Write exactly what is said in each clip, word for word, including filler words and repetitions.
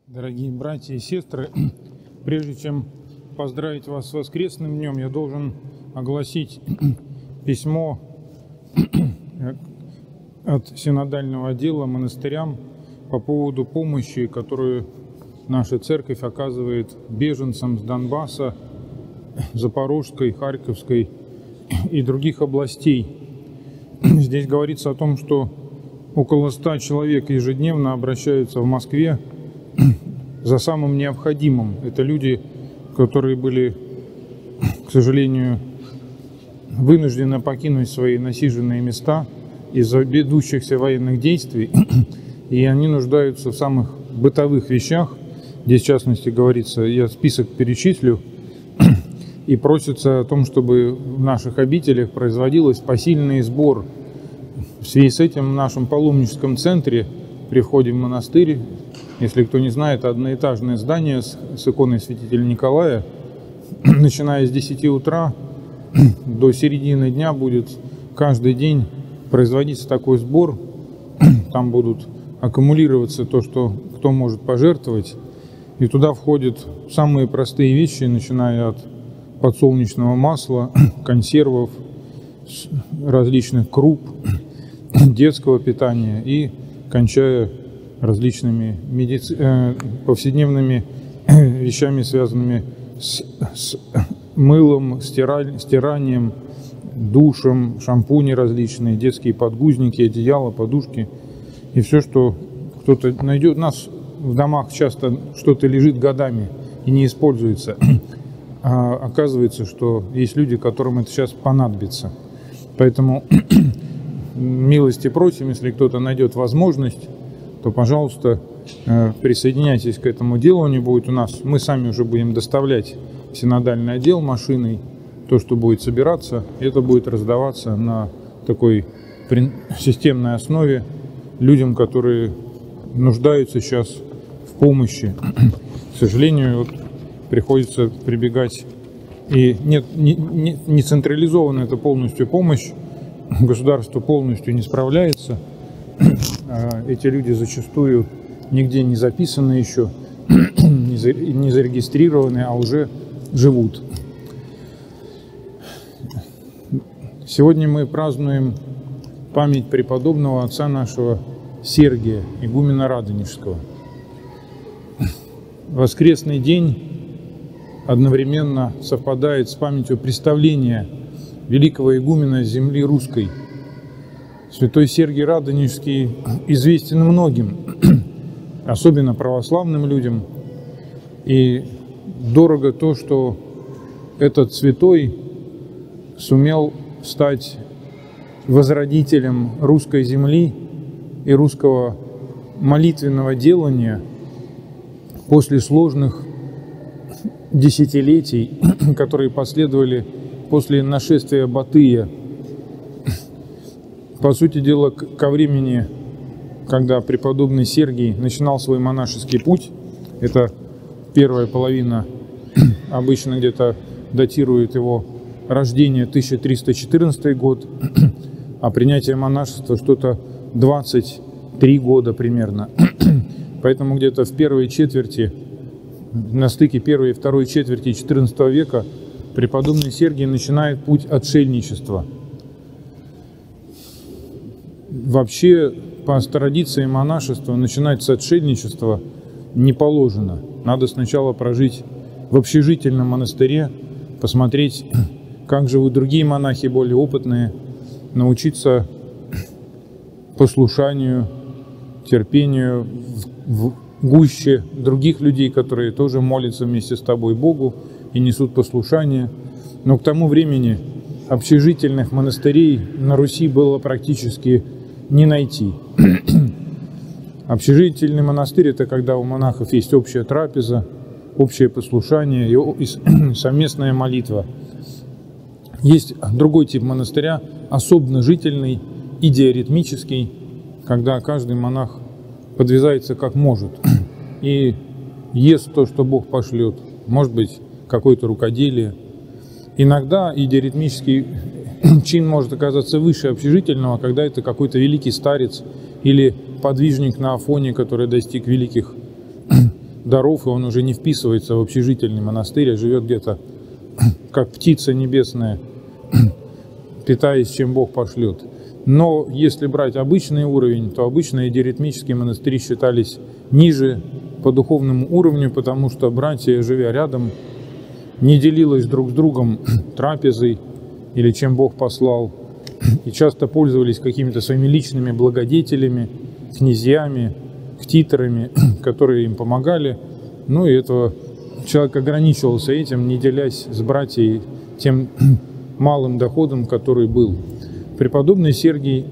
Дорогие братья и сестры, прежде чем поздравить вас с воскресным днем, я должен огласить письмо от синодального отдела монастырям по поводу помощи, которую наша церковь оказывает беженцам с Донбасса, Запорожской, Харьковской и других областей. Здесь говорится о том, что около ста человек ежедневно обращаются в Москве за самым необходимым. Это люди, которые были, к сожалению, вынуждены покинуть свои насиженные места из-за ведущихся военных действий, и они нуждаются в самых бытовых вещах. Здесь, в частности, говорится, я список перечислю, и просится о том, чтобы в наших обителях производилось посильный сбор. В связи с этим в нашем паломническом центре при входе в монастырь, если кто не знает, одноэтажное здание с, с иконой святителя Николая, начиная с десяти утра до середины дня будет каждый день производиться такой сбор. Там будут аккумулироваться то, что кто может пожертвовать, и туда входят самые простые вещи, начиная от подсолнечного масла, консервов, различных круп, детского питания и кончая различными медици... э, повседневными вещами, связанными с, с мылом, стираль... стиранием, душем, шампуни различные, детские подгузники, одеяла, подушки и все, что кто-то найдет. У нас в домах часто что-то лежит годами и не используется. А оказывается, что есть люди, которым это сейчас понадобится. Поэтому милости просим, если кто-то найдет возможность, то, пожалуйста, присоединяйтесь к этому делу. Не будет у нас, мы сами уже будем доставлять в синодальный отдел машиной то, что будет собираться. Это будет раздаваться на такой системной основе людям, которые нуждаются сейчас в помощи. К сожалению, вот приходится прибегать, и нет, не, не, не централизована эта полностью помощь, государство полностью не справляется. Эти люди зачастую нигде не записаны еще, не зарегистрированы, а уже живут. Сегодня мы празднуем память преподобного отца нашего Сергия, игумена Радонежского. Воскресный день одновременно совпадает с памятью представления великого игумена земли русской. Святой Сергий Радонежский известен многим, особенно православным людям, и дорого то, что этот святой сумел стать возродителем русской земли и русского молитвенного делания после сложных десятилетий, которые последовали после нашествия Батыя. По сути дела, ко времени, когда преподобный Сергий начинал свой монашеский путь, это первая половина, обычно где-то датирует его рождение тысяча триста четырнадцатый год, а принятие монашества что-то двадцать три года примерно. Поэтому где-то в первой четверти, на стыке первой и второй четверти четырнадцатого века, преподобный Сергий начинает путь отшельничества. Вообще, по традиции монашества, начинать с отшельничества не положено. Надо сначала прожить в общежительном монастыре, посмотреть, как живут другие монахи, более опытные, научиться послушанию, терпению в гуще других людей, которые тоже молятся вместе с тобой Богу и несут послушание. Но к тому времени общежительных монастырей на Руси было практически не найти. Общежительный монастырь – это когда у монахов есть общая трапеза, общее послушание и совместная молитва. Есть другой тип монастыря, особенно жительный и диаритмический, когда каждый монах подвязается как может и ест то, что Бог пошлет. Может быть, какое-то рукоделие. Иногда и диаритмический чин может оказаться выше общежительного, когда это какой-то великий старец или подвижник на Афоне, который достиг великих даров, и он уже не вписывается в общежительный монастырь, а живет где-то как птица небесная, питаясь, чем Бог пошлет. Но если брать обычный уровень, то обычные диаритмические монастыри считались ниже по духовному уровню, потому что братья, живя рядом, не делились друг с другом трапезой или чем Бог послал, и часто пользовались какими-то своими личными благодетелями, князьями, ктиторами, которые им помогали. Ну и этого человек ограничивался этим, не делясь с братьями тем малым доходом, который был. Преподобный Сергий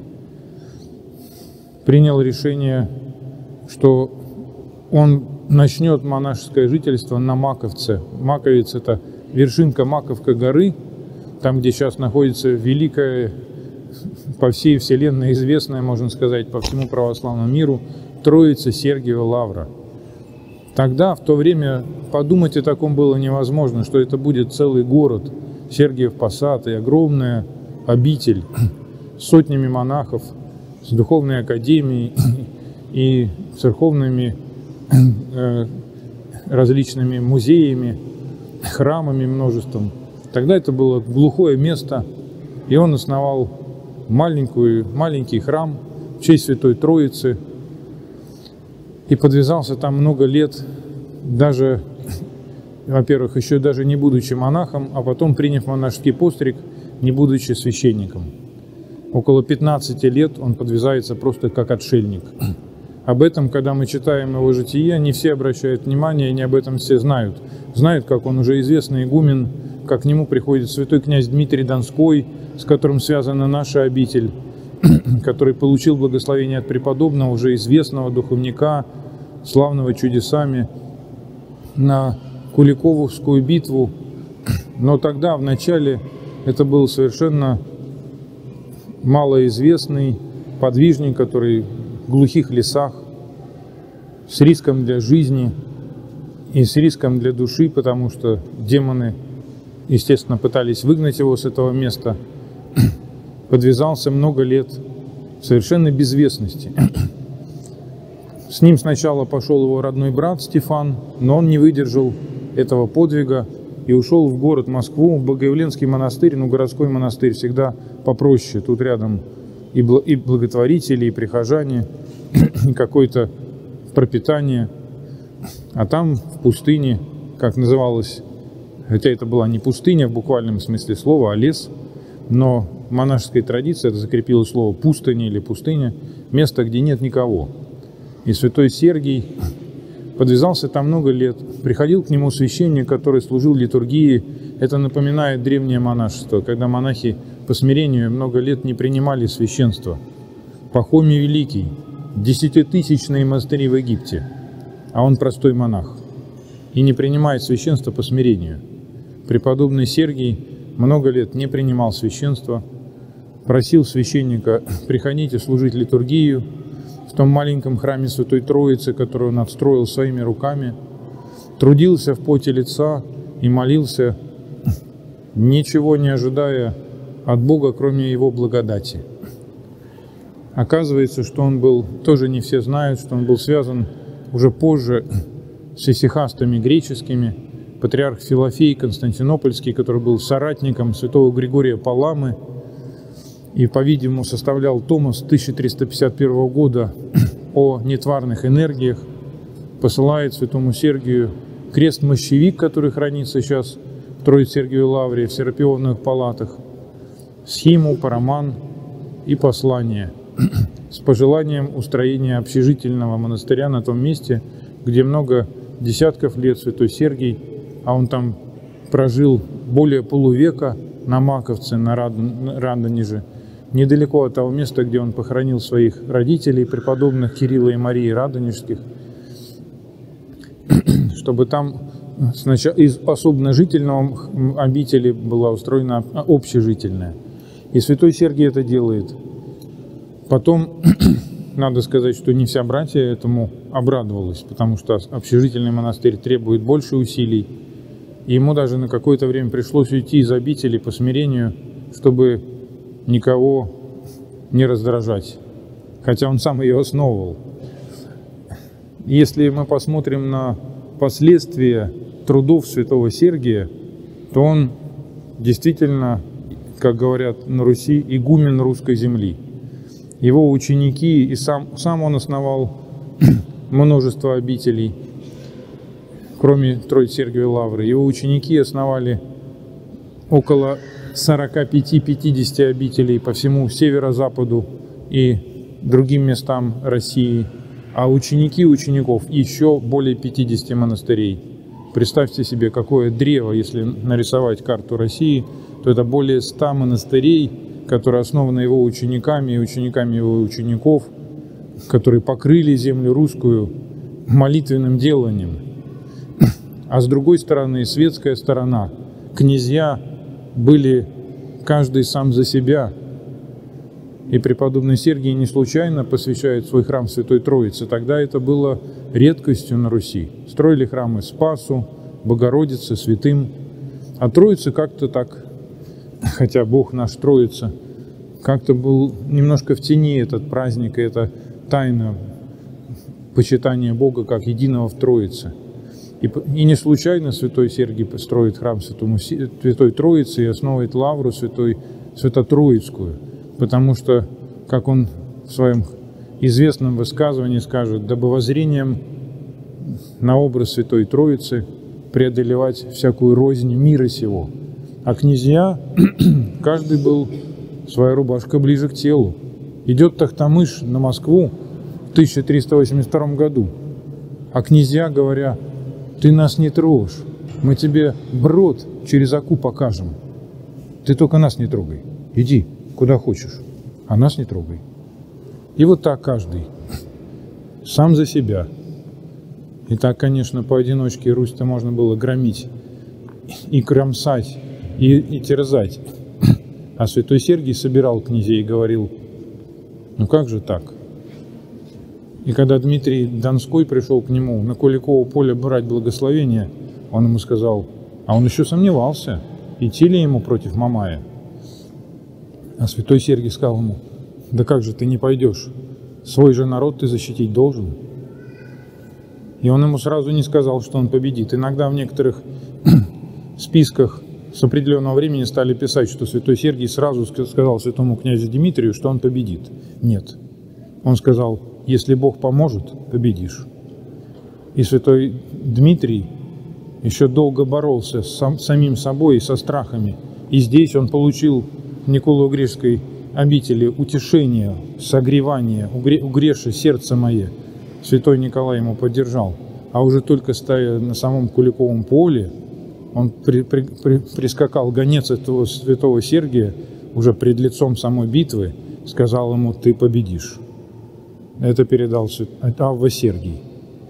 принял решение, что он начнет монашеское жительство на Маковце. Маковец – это вершинка Маковской горы, там, где сейчас находится великая, по всей вселенной известная, можно сказать, по всему православному миру, Троица Сергиева Лавра. Тогда, в то время, подумать о таком было невозможно, что это будет целый город, Сергиев Посад, и огромная обитель с сотнями монахов, с духовной академией и церковными э, различными музеями, храмами множеством. Тогда это было глухое место, и он основал маленькую, маленький храм в честь Святой Троицы и подвязался там много лет, даже, во-первых, еще даже не будучи монахом, а потом, приняв монашеский постриг, не будучи священником. Около пятнадцати лет он подвязается просто как отшельник. Об этом, когда мы читаем его житие, не все обращают внимание, и не об этом все знают. Знают, как он уже известный игумен, как к нему приходит святой князь Дмитрий Донской, с которым связана наша обитель, который получил благословение от преподобного, уже известного духовника, славного чудесами, на Куликовскую битву. Но тогда, в начале, это был совершенно малоизвестный подвижник, который в глухих лесах, с риском для жизни и с риском для души, потому что демоны, естественно, пытались выгнать его с этого места, подвязался много лет в совершенной безвестности. С ним сначала пошел его родной брат Стефан, но он не выдержал этого подвига и ушел в город Москву, в Богоявленский монастырь. Ну, городской монастырь всегда попроще. Тут рядом и благотворители, и прихожане, и какое-то пропитание. А там, в пустыне, как называлось, хотя это была не пустыня в буквальном смысле слова, а лес, но в монашеской традиции это закрепило слово пустыня или пустыня, место, где нет никого. И святой Сергий подвязался там много лет. Приходил к нему священник, который служил литургии. Это напоминает древнее монашество, когда монахи по смирению много лет не принимали священство. Пахомий Великий, десятитысячные монастыри в Египте, а он простой монах и не принимает священство по смирению. Преподобный Сергий много лет не принимал священство, просил священника: приходите служить литургию в том маленьком храме Святой Троицы, который он отстроил своими руками, трудился в поте лица и молился, ничего не ожидая от Бога, кроме Его благодати. Оказывается, что он был, тоже не все знают, что он был связан уже позже с исихастами греческими. Патриарх Филофей Константинопольский, который был соратником святого Григория Паламы и, по-видимому, составлял томос тысяча триста пятьдесят первого года о нетварных энергиях, посылает святому Сергию крест-мощевик, который хранится сейчас в Троице-Сергиевой Лавре, в Серапионовых палатах, схиму, параман и послание с пожеланием устроения общежительного монастыря на том месте, где много десятков лет святой Сергий, а он там прожил более полувека на Маковце, на Радонеже, недалеко от того места, где он похоронил своих родителей, преподобных Кирилла и Марии Радонежских, чтобы там сначала из особенно-жительного обители была устроена общежительная. И святой Сергий это делает. Потом, надо сказать, что не вся братья этому обрадовалась, потому что общежительный монастырь требует больше усилий. И ему даже на какое-то время пришлось уйти из обители по смирению, чтобы никого не раздражать, хотя он сам ее основывал. Если мы посмотрим на последствия трудов святого Сергия, то он действительно, как говорят на Руси, игумен русской земли. Его ученики, и сам, сам он основал множество обителей, кроме Троице-Сергиевой лавры. Его ученики основали около сорока пяти — пятидесяти обителей по всему северо-западу и другим местам России, а ученики учеников еще более пятидесяти монастырей. Представьте себе, какое древо, если нарисовать карту России, то это более ста монастырей, которые основаны его учениками и учениками его учеников, которые покрыли землю русскую молитвенным деланием. А с другой стороны, светская сторона, князья были каждый сам за себя. И преподобный Сергий не случайно посвящает свой храм Святой Троице. Тогда это было редкостью на Руси. Строили храмы Спасу, Богородице, святым. А Троице как-то так, хотя Бог наш Троица, как-то был немножко в тени этот праздник, и эта тайна почитания Бога как единого в Троице. И, и не случайно святой Сергий строит храм Святому, Святой Троицы и основывает лавру Святой, Свято-Троицкую, потому что, как он в своем известном высказывании скажет, дабы воззрением на образ Святой Троицы преодолевать всякую рознь мира сего. А князья, каждый был своя рубашка ближе к телу. Идет Тохтамыш на Москву в тысяча триста восемьдесят втором году, а князья, говоря: «Ты нас не трожь, мы тебе брод через Оку покажем. Ты только нас не трогай, иди куда хочешь, а нас не трогай». И вот так каждый, сам за себя. И так, конечно, поодиночке Русь-то можно было громить и кромсать, и, и терзать. А святой Сергий собирал князей и говорил: ну как же так? И когда Дмитрий Донской пришел к нему на Куликово поле брать благословение, он ему сказал, а он еще сомневался, идти ли ему против Мамая. А святой Сергий сказал ему: да как же ты не пойдешь? Свой же народ ты защитить должен. И он ему сразу не сказал, что он победит. Иногда в некоторых списках с определенного времени стали писать, что святой Сергий сразу сказал святому князю Дмитрию, что он победит. Нет. Он сказал: если Бог поможет, победишь. И святой Дмитрий еще долго боролся с сам, самим собой и со страхами. И здесь он получил в Николо-Угрешской обители утешение, согревание, угреше сердце мое. Святой Николай ему поддержал. А уже только стоя на самом Куликовом поле, он при, при, при, прискакал гонец этого святого Сергия, уже пред лицом самой битвы, сказал ему: ты победишь. Это передал Авва Сергий.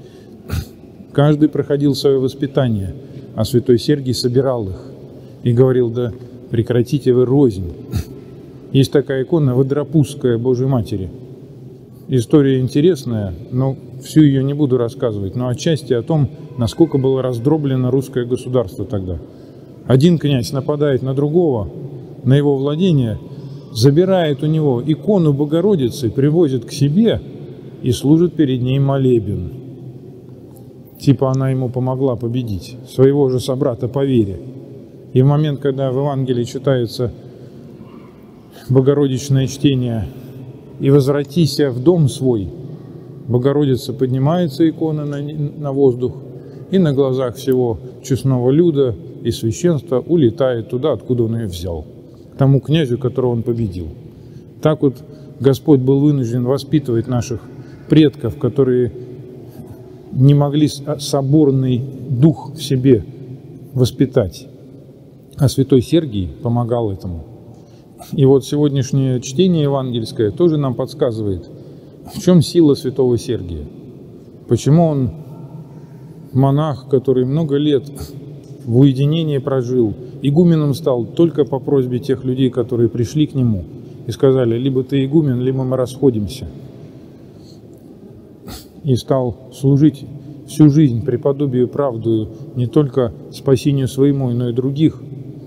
Каждый проходил свое воспитание, а святой Сергий собирал их и говорил: да прекратите вы рознь. Есть такая икона Водропузская Божьей Матери. История интересная, но всю ее не буду рассказывать, но отчасти о том, насколько было раздроблено русское государство тогда. Один князь нападает на другого, на его владение, забирает у него икону Богородицы, привозит к себе и служит перед ней молебен. Типа она ему помогла победить своего же собрата по вере. И в момент, когда в Евангелии читается Богородичное чтение «И возвратися в дом свой», Богородица поднимается, икона на, на воздух, и на глазах всего честного люда и священства улетает туда, откуда он ее взял, к тому князю, которого он победил. Так вот Господь был вынужден воспитывать наших предков, которые не могли соборный дух в себе воспитать. А святой Сергий помогал этому. И вот сегодняшнее чтение евангельское тоже нам подсказывает, в чем сила святого Сергия. Почему он монах, который много лет в уединении прожил, игуменом стал только по просьбе тех людей, которые пришли к нему и сказали: либо ты игумен, либо мы расходимся. И стал служить всю жизнь преподобию и правдою не только спасению своему, но и других.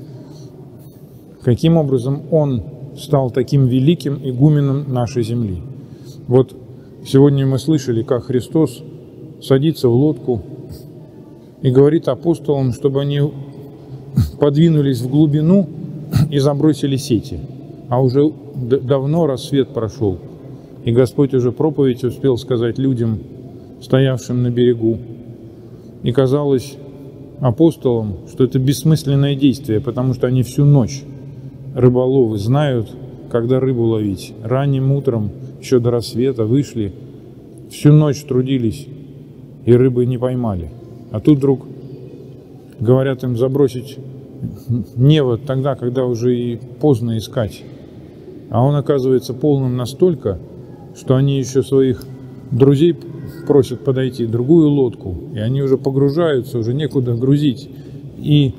Каким образом он стал таким великим игуменом нашей земли? Вот сегодня мы слышали, как Христос садится в лодку и говорит апостолам, чтобы они подвинулись в глубину и забросили сети. А уже давно рассвет прошел, и Господь уже проповедь успел сказать людям, стоявшим на берегу. И казалось апостолам, что это бессмысленное действие, потому что они всю ночь, рыболовы, знают, когда рыбу ловить. Ранним утром, еще до рассвета, вышли, всю ночь трудились, и рыбы не поймали. А тут вдруг говорят им забросить невод тогда, когда уже и поздно искать. А он оказывается полным настолько, что они еще своих друзей просят подойти, другую лодку, и они уже погружаются, уже некуда грузить. И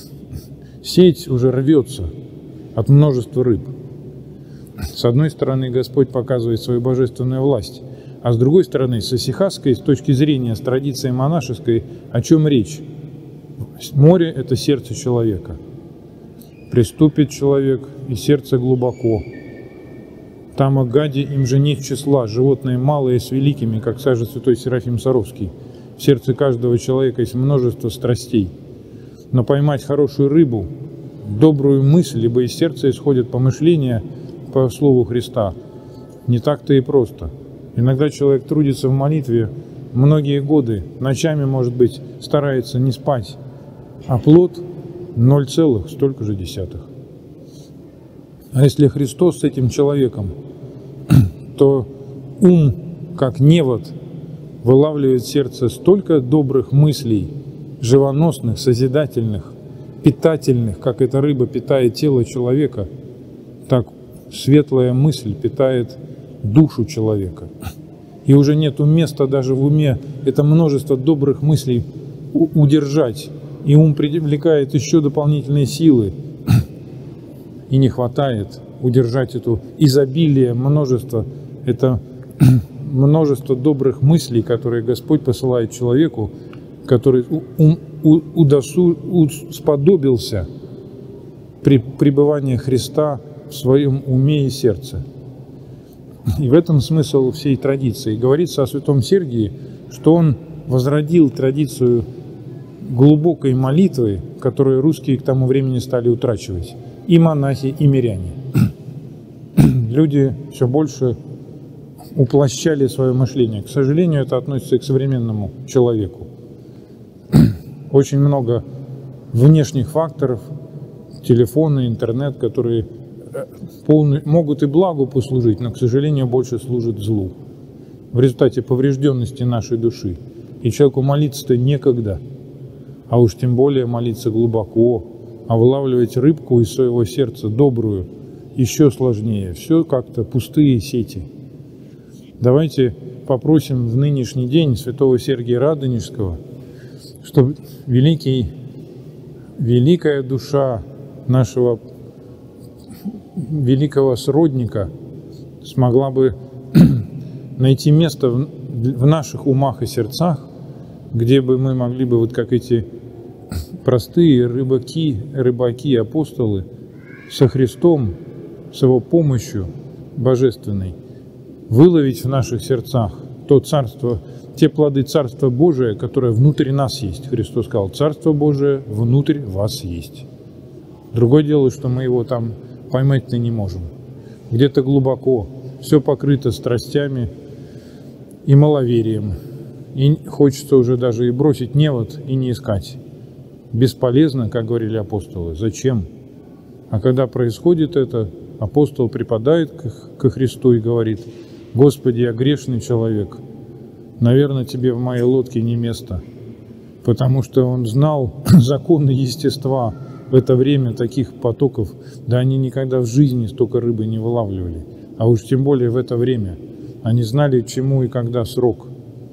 сеть уже рвется от множества рыб. С одной стороны, Господь показывает свою божественную власть, а с другой стороны, с исихасской, с точки зрения, с традицией монашеской, о чем речь? Море – это сердце человека. Приступит человек, и сердце глубоко. Там о гаде им же нет числа, животные малые с великими, как скажет святой Серафим Саровский. В сердце каждого человека есть множество страстей. Но поймать хорошую рыбу, добрую мысль, ибо из сердца исходят помышления, по слову Христа, не так-то и просто. Иногда человек трудится в молитве многие годы, ночами, может быть, старается не спать, а плод ноль целых столько же десятых. А если Христос с этим человеком, то ум, как невод, вылавливает в сердце столько добрых мыслей, живоносных, созидательных, питательных, как эта рыба питает тело человека, так светлая мысль питает душу человека. И уже нету места даже в уме это множество добрых мыслей удержать. И ум привлекает еще дополнительные силы. И не хватает удержать это изобилие, множество, это множество добрых мыслей, которые Господь посылает человеку, который ум, у, удосу, сподобился при пребывании Христа в своем уме и сердце. И в этом смысл всей традиции. Говорится о святом Сергии, что он возродил традицию глубокой молитвы, которую русские к тому времени стали утрачивать. И монахи, и миряне. Люди все больше уплощали свое мышление. К сожалению, это относится и к современному человеку. Очень много внешних факторов, телефоны, интернет, которые полный, могут и благу послужить, но, к сожалению, больше служат злу. В результате поврежденности нашей души. И человеку молиться-то некогда. А уж тем более молиться глубоко, а вылавливать рыбку из своего сердца добрую еще сложнее. Все как-то пустые сети. Давайте попросим в нынешний день святого Сергия Радонежского, чтобы великий, великая душа нашего великого сродника смогла бы найти место в, в наших умах и сердцах, где бы мы могли бы, вот как эти простые рыбаки, рыбаки, апостолы, со Христом, с Его помощью божественной, выловить в наших сердцах то царство, те плоды Царства Божия, которое внутри нас есть. Христос сказал, Царство Божие внутрь вас есть. Другое дело, что мы его там поймать-то не можем. Где-то глубоко, все покрыто страстями и маловерием. И хочется уже даже и бросить невод, и не искать. Бесполезно, как говорили апостолы. Зачем? А когда происходит это, апостол припадает ко Христу и говорит, «Господи, я грешный человек, наверное, тебе в моей лодке не место». Потому что он знал законы естества. В это время таких потоков, да они никогда в жизни столько рыбы не вылавливали. А уж тем более в это время. Они знали, чему и когда срок.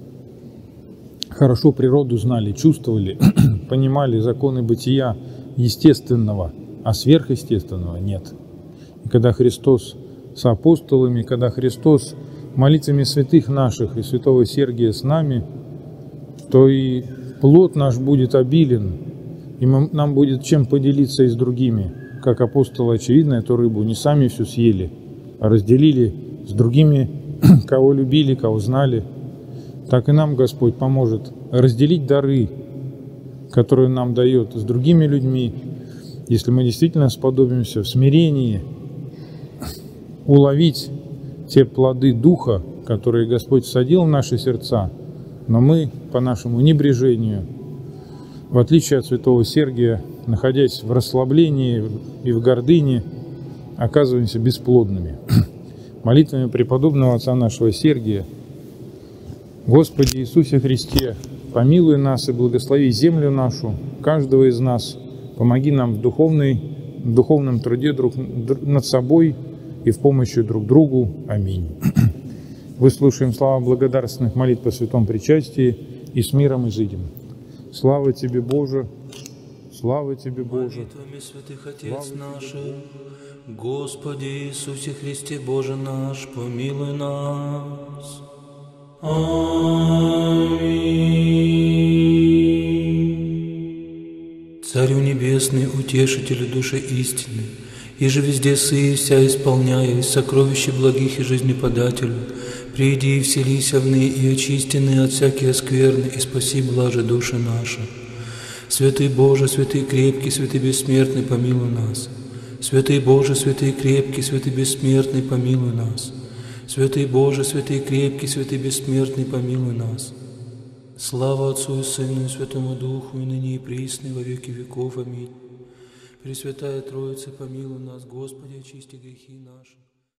Хорошо природу знали, чувствовали, понимали законы бытия естественного, а сверхъестественного нет. И когда Христос с апостолами, когда Христос молитвами святых наших и святого Сергия с нами, то и плод наш будет обилен, и мы, нам будет чем поделиться и с другими. Как апостолы, очевидно, эту рыбу не сами всю съели, а разделили с другими, кого любили, кого знали. так и нам Господь поможет разделить дары, которые нам дает, с другими людьми, если мы действительно сподобимся в смирении уловить те плоды Духа, которые Господь всадил в наши сердца, но мы, по нашему небрежению, в отличие от святого Сергия, находясь в расслаблении и в гордыне, оказываемся бесплодными. Молитвами преподобного отца нашего Сергия: Господи Иисусе Христе, помилуй нас и благослови землю нашу, каждого из нас, помоги нам в, духовной, в духовном труде друг над собой и в помощи друг другу. Аминь. Выслушаем слова благодарственных молитв по святом причастии и с миром изыдем. Слава Тебе, Боже! Слава Тебе, Боже! Молитвами святых Отец наших, Господи Иисусе Христе, Боже наш, помилуй нас. Аминь. Царю Небесный, Утешителю души истины, и же везде сые вся исполняя сокровища благих и жизнеподателю, приди и вселися в ны и очистенные от всякие скверны, и спаси блаже души наши. Святый Боже, святый крепкий, святый бессмертный, помилуй нас. Святый Боже, святый крепкий, святый бессмертный, помилуй нас. Святый Боже, святый крепкий, святый бессмертный, помилуй нас. Слава Отцу и Сыну и Святому Духу, и ныне и присно, и во веки веков. Аминь. Пресвятая Троица, помилуй нас, Господи, очисти грехи наши.